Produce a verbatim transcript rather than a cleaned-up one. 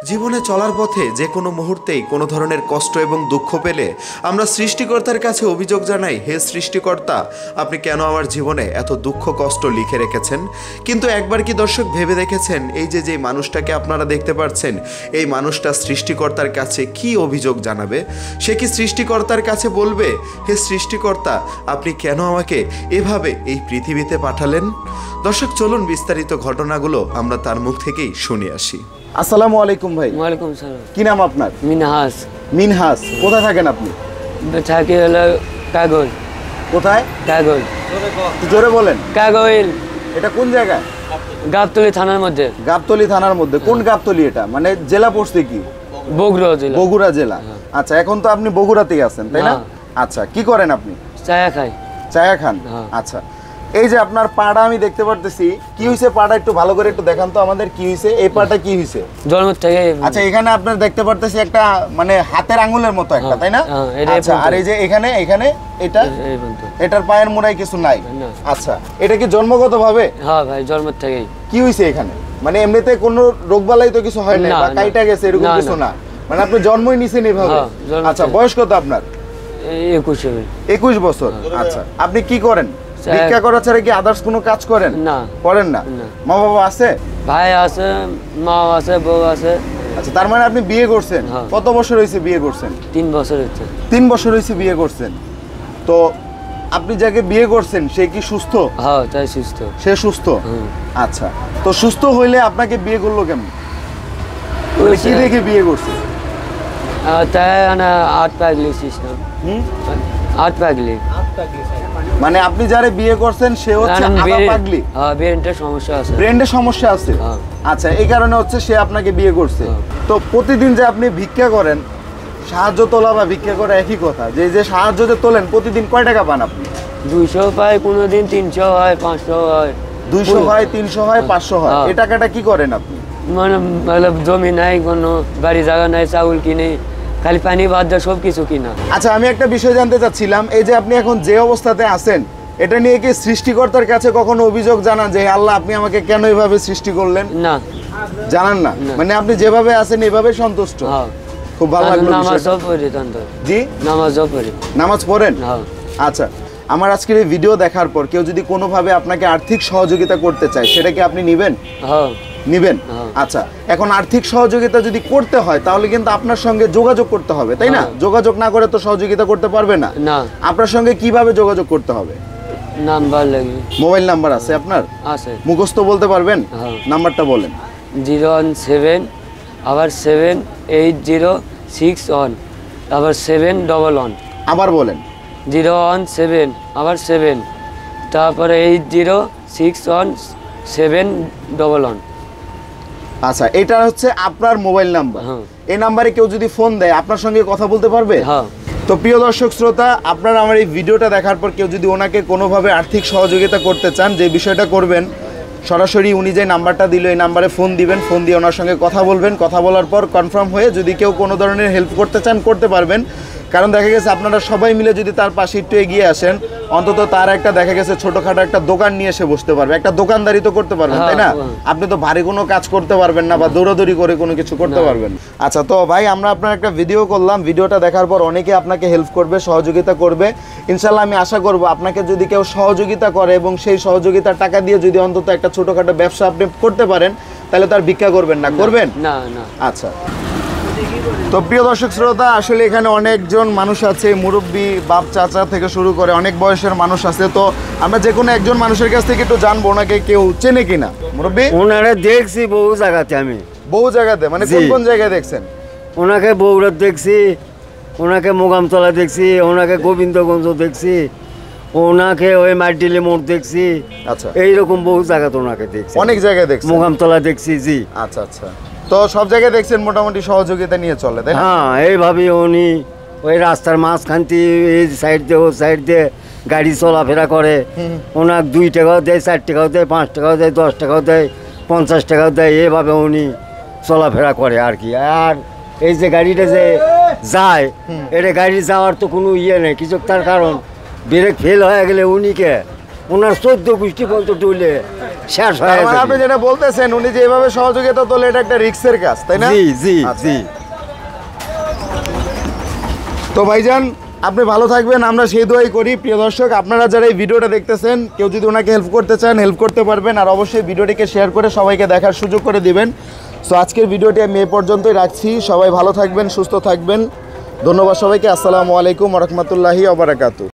জীবনে চলার পথে যে কোনো মুহূর্তেই কোনো ধরনের কষ্ট এবং দুঃখ পেলে আমরা সৃষ্টিকর্তার কাছে অভিযোগ জানাই, হে সৃষ্টিকর্তা, আপনি কেন আমার জীবনে এত দুঃখ কষ্ট লিখে রেখেছেন। কিন্তু একবার কি দর্শক ভেবে দেখেছেন, এই যে যে মানুষটাকে আপনারা দেখতে পাচ্ছেন, এই মানুষটা সৃষ্টিকর্তার কাছে কি অভিযোগ জানাবে? সে কি সৃষ্টিকর্তার কাছে বলবে, হে সৃষ্টিকর্তা, আপনি কেন আমাকে এভাবে এই পৃথিবীতে পাঠালেন? দর্শক চলুন বিস্তারিত ঘটনাগুলো আমরা তার মুখ থেকেই শুনে আসি। আসসালামু আলাইকুম ভাই। ওয়ালাইকুম সালাম। কি নাম আপনার? মিনহাস। মিনহাস, কোথায় থাকেন আপনি? থাকি হলো কাগজ। কোথায়? কাগজ। জোরে বলেন। কাগজ। এটা কোন জায়গায়? গাবতলী থানার মধ্যে। গাবতলী থানার মধ্যে? কোন গাবতলী এটা? মানে জেলা পড়ছে কি? বগুড়া জেলা। বগুড়া জেলা। আচ্ছা, এখন তো আপনি বগুড়াতেই আছেন, তাই না? আচ্ছা, কি করেন আপনি? চায়া খাই। চায়া খান? আচ্ছা, এই যে আপনার পাড়া আমি দেখতে পারতেছি, কি হইছে পাড়া একটু ভালো করে একটু দেখান তো আমাদের, কি হইছে এই পাড়াটা, কি হইছে? জন্ম থেকে। আচ্ছা, এখানে আপনার দেখতে পারতেছি একটা মানে হাতের আঙ্গুলের মতো একটা, তাই না? আচ্ছা, আর এই যে এখানে এখানে এটা এটার পায়ের মোড়ায় কিছু নাই? আচ্ছা, এটা কি জন্মগতভাবে? হ্যাঁ ভাই, জন্ম থেকেই। কি হইছে এখানে? মানে এমনিতে কোনো রোগবালাই তো কিছু হয় না বা কাইটা গেছে এরকম কিছু না, মানে আপনি জন্মই নিছেন এভাবে? আচ্ছা, বয়স কত আপনার? একুশ। একুশ বছর। আচ্ছা, আপনি কি করেন? ভিক্ষা করা ছাড়া কি আদার্স কোনো কাজ করেন? না, করেন না। মা বাবা আছে? ভাই আছে, মা আছে, বউ আছে। আচ্ছা, তার মানে আপনি বিয়ে করছেন? কত বছর হয়েছে বিয়ে করছেন? তিন বছর হচ্ছে। তিন বছর হয়েছে বিয়ে করছেন। তো আপনি যাকে বিয়ে করছেন সে কি সুস্থ? হ্যাঁ, তাই সুস্থ। সে সুস্থ? আচ্ছা, তো সুস্থ হইলে আপনাকে বিয়ে করলো কেমন? কি দেখে বিয়ে করছে? তাই না, আট পাগলি সিস্টেম। হুম, আট পাগলি। মানে আপনি যারে বিয়ে করছেন সে হচ্ছে আধা পাগলি? হ্যাঁ, ব্রেনের সমস্যা আছে। ব্রেনের সমস্যা আছে? আচ্ছা, এই কারণে হচ্ছে সে আপনাকে বিয়ে করছে। তো প্রতিদিন যে আপনি ভিক্ষা করেন, সাহায্য তোলা বা ভিক্ষা করা একই কথা, যে যে সাহায্য যে তোলেন প্রতিদিন কয় টাকা পান আপনি? দুইশো পাই, কোনোদিন তিনশো হয়, পাঁচশো হয়। দুইশো হয়, তিনশো হয়, পাঁচশো হয়। এই টাকাটা কি করেন আপনি? মানে জমি নাই, কোনো বাড়ি জায়গা নাই, চাউল কিনে, খালি পানি বাদ দিয়ে সব কিছু কিনা। আচ্ছা, আমি একটা বিষয় জানতে চাচ্ছিলাম, এই যে আপনি এখন যে অবস্থাতে আছেন, এটা নিয়ে কি সৃষ্টিকর্তার কাছে কখনো অভিযোগ জানান যে আল্লাহ আপনি আমাকে কেন এইভাবে সৃষ্টি করলেন? না, জানান না। মানে আপনি যেভাবে আছেন এভাবে সন্তুষ্ট? খুব ভালো লাগলো। নামাজও পড়ি। জি, নামাজও পড়ি। নামাজ পড়েন? আচ্ছা, আমার আজকের এই ভিডিও দেখার পর কেউ যদি কোনোভাবে আপনাকে আর্থিক সহযোগিতা করতে চায়, সেটা কি আপনি নিবেন? হ্যাঁ, নিবেন। আচ্ছা, এখন আর্থিক সহযোগিতা যদি করতে হয় তাহলে কিন্তু আপনার সঙ্গে যোগাযোগ করতে হবে, তাই না? যোগাযোগ না করে তো সহযোগিতা করতে পারবে না। না, আপনার সঙ্গে কিভাবে যোগাযোগ করতে হবে? নাম্বার লাগবে। মোবাইল নাম্বার আছে আপনার? আছে। মুখস্থ বলতে পারবেন? নাম্বারটা বলেন। জিরো ওয়ান সেভেন, আবার seven eight zero six one, আবার সেভেন ডবল ওয়ান। আবার বলেন। জিরো ওয়ান সেভেন, আবার সেভেন, তারপরে eight zero six one, seven double one. আচ্ছা, এটা হচ্ছে আপনার মোবাইল নাম্বার। এই নাম্বারে কেউ যদি ফোন দেয় আপনার সঙ্গে কথা বলতে পারবে? হ্যাঁ। তো প্রিয় দর্শক শ্রোতা, আপনারা আমার এই ভিডিওটা দেখার পর কেউ যদি ওনাকে কোনোভাবে আর্থিক সহযোগিতা করতে চান, যে বিষয়টা করবেন, সরাসরি উনি যে নাম্বারটা দিল এই নাম্বারে ফোন দিবেন, ফোন দিয়ে ওনার সঙ্গে কথা বলবেন, কথা বলার পর কনফার্ম হয়ে যদি কেউ কোনো ধরনের হেল্প করতে চান করতে পারবেন। কারণ দেখা গেছে আপনারা সবাই মিলে যদি তার পাশে একটু এগিয়ে আসেন, অন্তত তার একটা দেখা গেছে ছোটখাটো একটা দোকান নিয়ে এসে বসতে পারবে, একটা দোকানদারি তো করতে পারবেন, তাই না? আপনি তো ভারী কোনো কাজ করতে পারবেন না বা দৌড়াদৌড়ি করে কোনো কিছু করতে পারবেন। আচ্ছা, তো ভাই আমরা আপনার একটা ভিডিও করলাম, ভিডিওটা দেখার পর অনেকে আপনাকে হেল্প করবে, সহযোগিতা করবে। ইনশাল্লাহ আমি আশা করব আপনাকে যদি কেউ সহযোগিতা করে এবং সেই সহযোগিতার টাকা দিয়ে যদি অন্তত একটা ছোটখাটো ব্যবসা আপনি করতে পারেন, তাহলে তার ভিক্ষা করবেন না? করবেন না? না। আচ্ছা, তো প্রিয় দর্শক শ্রোতা, আসলে এখানে অনেকজন মানুষ আছে, মুরব্বী, বাপ, চাচা থেকে শুরু করে অনেক বয়সের মানুষ আছে। তো আমরা যে কোনো একজন মানুষের কাছ থেকে একটু জানবো ওনাকে কেউ চেনে কিনা। মুরব্বী, ওনারা দেখছি বহু জায়গাতে। আমি বহু জায়গাতে? মানে কোন কোন জায়গায় দেখছেন? ওনাকে বগুড়া দেখছি, ওনাকে মোগামতলা দেখছি, ওনাকে গোবিন্দগঞ্জ দেখছি, ওনাকে ওই মাটিলি মোড় দেখছি। আচ্ছা, এইরকম বহু জায়গাতে ওনাকে দেখছি। অনেক জায়গায় দেখছি? মোগামতলা দেখছি। জি। আচ্ছা আচ্ছা, তো সব জায়গায় দেখছেন মোটামুটি সহযোগিতা নিয়ে চলে, তাই না? হ্যাঁ, এইভাবে উনি ওই রাস্তার মাঝখানটি এই সাইড দিয়ে ও সাইড দিয়ে গাড়ি চলাফেরা করে। ওনাকে দুই টাকাও দেয়, চার টাকাও দেয়, পাঁচ টাকাও দেয়, দশ টাকাও দেয়, পঞ্চাশ টাকাও দেয়, এভাবে উনি চলাফেরা করে আর কি। আর এই যে গাড়িটা যে যায়, এটা গাড়ি যাওয়ার তো কোনো ইয়ে নেই কিছু, তার কারণ ব্রেক ফেল হয়ে গেলে উনিকে ওনার চোদ্দ গোষ্ঠী পর্যন্ত ডুলে শেষ তার হয়ে মানে আপনি যাবে। যেটা বলতেছেন উনি যেভাবে সহযোগিতা করলে এটা একটা রিস্কের কাজ, তাই না? জি জি আচ্ছা। জি। তো ভাইজান আপনি ভালো থাকবেন, আমরা সেই দোয়াই করি। প্রিয় দর্শক, আপনারা যারা এই ভিডিওটা দেখতেছেন, কেউ যদি ওনাকে হেল্প করতে চান হেল্প করতে পারবেন, আর অবশ্যই ভিডিওটিকে শেয়ার করে সবাইকে দেখার সুযোগ করে দিবেন। সো আজকের ভিডিওটি আমি এ পর্যন্তই রাখছি। সবাই ভালো থাকবেন, সুস্থ থাকবেন। ধন্যবাদ সবাইকে। আসসালামু আলাইকুম ওয়া রাহমাতুল্লাহি ওয়া বারাকাতুহু।